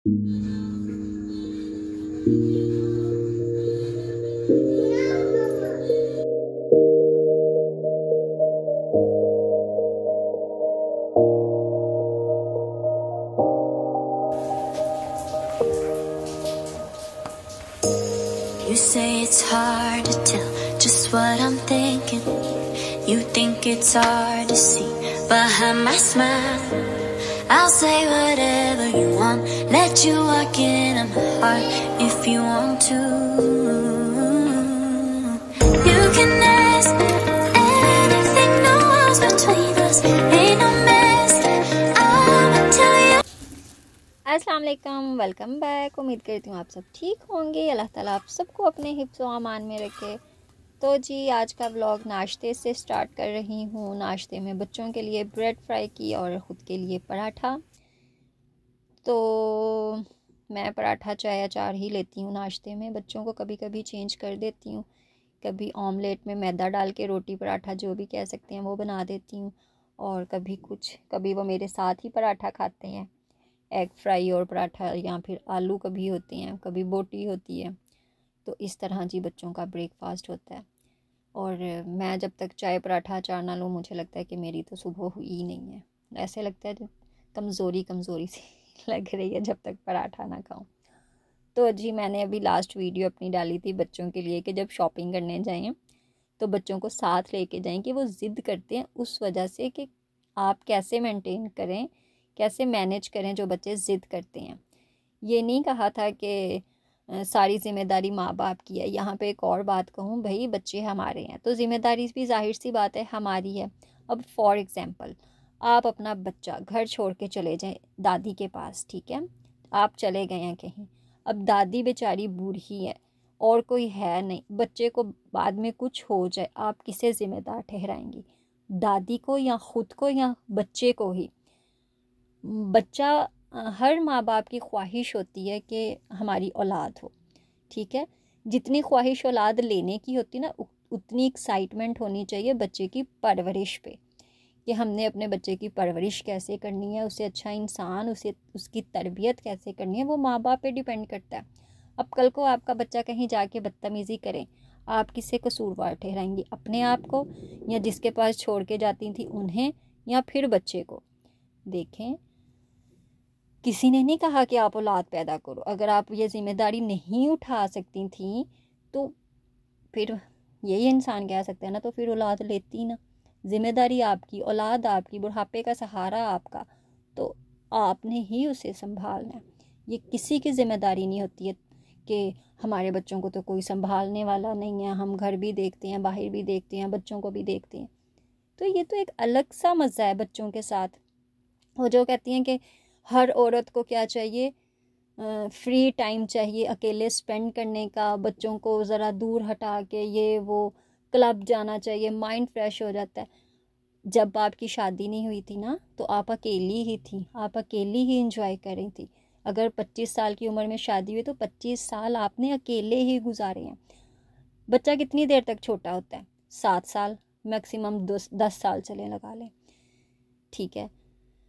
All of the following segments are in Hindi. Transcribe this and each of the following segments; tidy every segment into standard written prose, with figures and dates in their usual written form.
You say it's hard to tell just what I'm thinking. You think it's hard to see behind my smile. I'll say whatever you want, let you walk in my heart if you want to. You can ask me anything, no walls between us, ain't no mess, I'ma tell you. अस्सलाम वालेकुम, वेलकम बैक। उम्मीद करती हूँ आप सब ठीक होंगे। अल्लाह ताला आप सबको अपने हिफ्ज़ व अमान में रखे। तो जी आज का व्लॉग नाश्ते से स्टार्ट कर रही हूँ। नाश्ते में बच्चों के लिए ब्रेड फ्राई की और ख़ुद के लिए पराठा। तो मैं पराठा चाय अचार ही लेती हूँ नाश्ते में। बच्चों को कभी कभी चेंज कर देती हूँ, कभी ऑमलेट में मैदा डाल के रोटी पराठा जो भी कह सकते हैं वो बना देती हूँ, और कभी वो मेरे साथ ही पराठा खाते हैं, एग फ्राई और पराठा, या फिर आलू कभी होते हैं, कभी बोटी होती है। तो इस तरह जी बच्चों का ब्रेकफास्ट होता है। और मैं जब तक चाय पराठा अचार ना लूँ मुझे लगता है कि मेरी तो सुबह हुई ही नहीं है। ऐसे लगता है कमज़ोरी सी लग रही है जब तक पराठा ना खाऊं। तो जी मैंने अभी लास्ट वीडियो अपनी डाली थी बच्चों के लिए कि जब शॉपिंग करने जाएं तो बच्चों को साथ लेके जाएं, कि वो ज़िद्द करते हैं उस वजह से कि आप कैसे मेंटेन करें, कैसे मैनेज करें जो बच्चे ज़िद करते हैं। ये नहीं कहा था कि सारी ज़िम्मेदारी माँ बाप की है। यहाँ पे एक और बात कहूँ, भाई बच्चे हमारे हैं तो ज़िम्मेदारी भी जाहिर सी बात है हमारी है। अब फॉर एग्ज़ाम्पल आप अपना बच्चा घर छोड़ के चले जाएं दादी के पास, ठीक है, आप चले गए हैं कहीं, अब दादी बेचारी बूढ़ी है और कोई है नहीं, बच्चे को बाद में कुछ हो जाए, आप किसे ज़िम्मेदार ठहराएंगी? दादी को या ख़ुद को या बच्चे को ही? बच्चा, हर माँ बाप की ख्वाहिश होती है कि हमारी औलाद हो, ठीक है। जितनी ख्वाहिश औलाद लेने की होती ना उतनी एक्साइटमेंट होनी चाहिए बच्चे की परवरिश पे, कि हमने अपने बच्चे की परवरिश कैसे करनी है, उसे अच्छा इंसान, उसकी तरबियत कैसे करनी है, वो माँ बाप पे डिपेंड करता है। अब कल को आपका बच्चा कहीं जाके बदतमीज़ी करे, आप किससे कसूरवार ठहराएंगी? अपने आप को, या जिसके पास छोड़ के जाती थी उन्हें, या फिर बच्चे को? देखें, किसी ने नहीं कहा कि आप औलाद पैदा करो। अगर आप ये ज़िम्मेदारी नहीं उठा सकती थी तो फिर यही इंसान कह सकते हैं ना, तो फिर औलाद लेती ना। ज़िम्मेदारी आपकी, औलाद आपकी, बुढ़ापे का सहारा आपका, तो आपने ही उसे संभालना है। ये किसी की ज़िम्मेदारी नहीं होती है कि हमारे बच्चों को तो कोई संभालने वाला नहीं है, हम घर भी देखते हैं, बाहर भी देखते हैं, बच्चों को भी देखते हैं। तो ये तो एक अलग सा मज़ा है बच्चों के साथ। वो जो कहती हैं कि हर औरत को क्या चाहिए, फ्री टाइम चाहिए अकेले स्पेंड करने का, बच्चों को ज़रा दूर हटा के ये वो क्लब जाना चाहिए, माइंड फ्रेश हो जाता है। जब आपकी शादी नहीं हुई थी ना तो आप अकेली ही थी, आप अकेली ही इंजॉय कर रही थी। अगर 25 साल की उम्र में शादी हुई तो 25 साल आपने अकेले ही गुजारे हैं। बच्चा कितनी देर तक छोटा होता है? 7 साल, मैक्सिमम 10 साल चले लगा लें, ठीक है।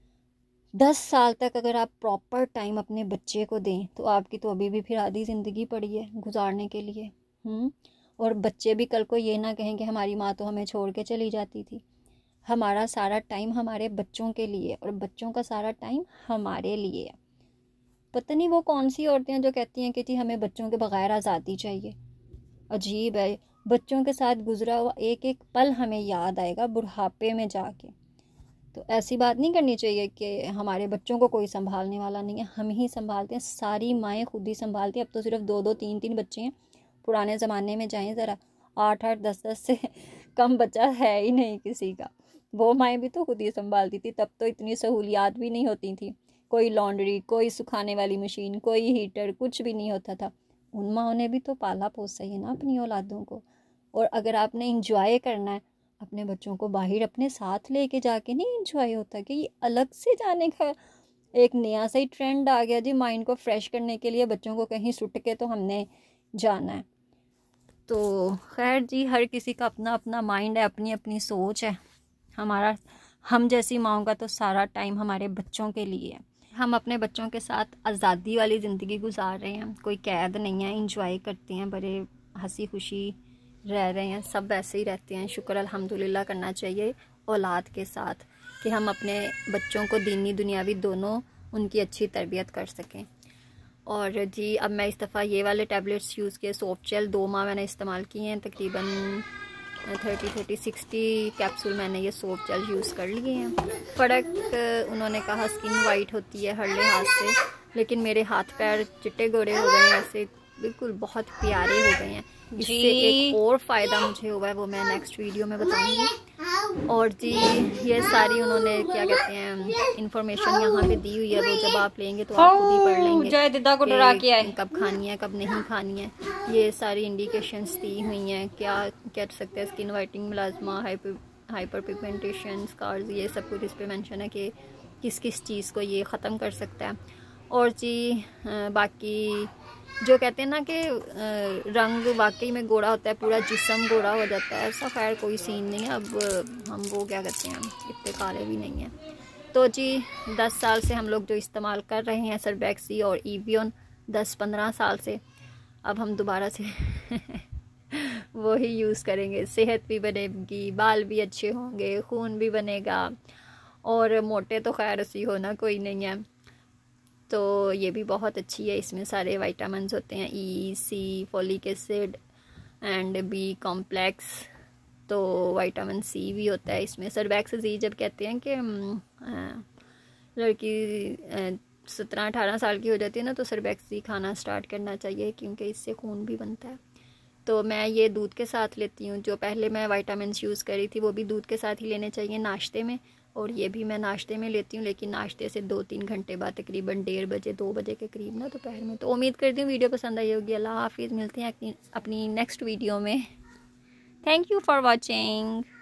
10 साल तक अगर आप प्रॉपर टाइम अपने बच्चे को दें तो आपकी तो अभी भी फिर आधी ज़िंदगी पड़ी है गुजारने के लिए। और बच्चे भी कल को ये ना कहें कि हमारी माँ तो हमें छोड़ के चली जाती थी। हमारा सारा टाइम हमारे बच्चों के लिए और बच्चों का सारा टाइम हमारे लिए है। पता नहीं वो कौन सी औरतें हैं जो कहती हैं कि जी हमें बच्चों के बगैर आज़ादी चाहिए। अजीब है, बच्चों के साथ गुजरा हुआ एक एक पल हमें याद आएगा बुढ़ापे में जाके। तो ऐसी बात नहीं करनी चाहिए कि हमारे बच्चों को कोई संभालने वाला नहीं है, हम ही संभालते हैं। सारी माएँ खुद ही संभालती हैं। अब तो सिर्फ 2-2 3-3 बच्चे हैं। पुराने ज़माने में जाएं ज़रा, 8-8 10-10 से कम बच्चा है ही नहीं किसी का। वो माएँ भी तो खुद ही संभालती थी। तब तो इतनी सहूलियात भी नहीं होती थी, कोई लॉन्ड्री, कोई सुखाने वाली मशीन, कोई हीटर, कुछ भी नहीं होता था। उन माओं ने भी तो पाला पोसा ही है ना अपनी औलादों को। और अगर आपने इंजॉय करना है अपने बच्चों को बाहर अपने साथ लेके जाके नहीं इंजॉय होता, कि ये अलग से जाने का एक नया सा ही ट्रेंड आ गया जी, माइंड को फ्रेश करने के लिए बच्चों को कहीं सुट के तो हमने जाना है। तो खैर जी, हर किसी का अपना अपना माइंड है, अपनी अपनी सोच है। हम जैसी माओं का तो सारा टाइम हमारे बच्चों के लिए है। हम अपने बच्चों के साथ आज़ादी वाली ज़िंदगी गुजार रहे हैं, कोई कैद नहीं है, इंजॉय करते हैं, बड़े हंसी खुशी रह रहे हैं, सब वैसे ही रहते हैं। शुक्र अल्हम्दुलिल्लाह करना चाहिए औलाद के साथ कि हम अपने बच्चों को दीनी दुनियावी दोनों उनकी अच्छी तरबियत कर सकें। और जी अब मैं इस दफ़ा ये वाले टैबलेट्स यूज़ किए, सॉफ्ट जेल 2 माह मैंने इस्तेमाल किए हैं, तकरीबन 30-60 कैप्सूल मैंने ये सॉफ्ट जेल यूज़ कर लिए हैं। फ़र्क उन्होंने कहा स्किन वाइट होती है हर लिहाज से, लेकिन मेरे हाथ पैर चिट्टे गोरे हो गए हैं, ऐसे बिल्कुल बहुत प्यारे हो गए हैं। इससे एक और फ़ायदा मुझे हुआ है, वो मैं नेक्स्ट वीडियो में बताऊंगी। और जी ये सारी उन्होंने क्या कहते हैं इंफॉर्मेशन यहाँ पे दी हुई है, वो जब आप लेंगे तो आप खुद ही पढ़ लेंगे दिदा को डरा के आए कब खानी है कब नहीं खानी है। ये सारी इंडिकेशंस दी हुई हैं, क्या कह सकते हैं skin whitening, melasma, hyper pigmentation, scars, ये सब कुछ इस पर मेंशन है कि किस किस चीज़ को ये ख़त्म कर सकता है। और जी बाकी जो कहते हैं ना कि रंग वाकई में गोरा होता है, पूरा जिस्म गोरा हो जाता है, ऐसा खैर कोई सीन नहीं है। अब हम वो क्या कहते हैं इतने काले भी नहीं हैं। तो जी 10 साल से हम लोग जो इस्तेमाल कर रहे हैं सरबैक्सी और इवियन, 10-15 साल से, अब हम दोबारा से वो ही यूज़ करेंगे। सेहत भी बनेगी, बाल भी अच्छे होंगे, खून भी बनेगा, और मोटे तो खैर ऐसी होना कोई नहीं है। तो ये भी बहुत अच्छी है, इसमें सारे विटामिन्स होते हैं, E, C, folic acid and B complex, तो विटामिन सी भी होता है इसमें। सरबैक्सी जब कहते हैं कि लड़की 17-18 साल की हो जाती है ना, तो सरबैक्सी खाना स्टार्ट करना चाहिए, क्योंकि इससे खून भी बनता है। तो मैं ये दूध के साथ लेती हूँ, जो पहले मैं विटामिन्स यूज़ करी थी वो भी दूध के साथ ही लेने चाहिए नाश्ते में, और ये भी मैं नाश्ते में लेती हूँ, लेकिन नाश्ते से 2-3 घंटे बाद, तकरीबन 1:30 बजे 2 बजे के करीब ना, दोपहर में। तो उम्मीद करती हूँ वीडियो पसंद आई होगी। अल्लाह हाफिज़, मिलते हैं अपनी नेक्स्ट वीडियो में। Thank you for watching.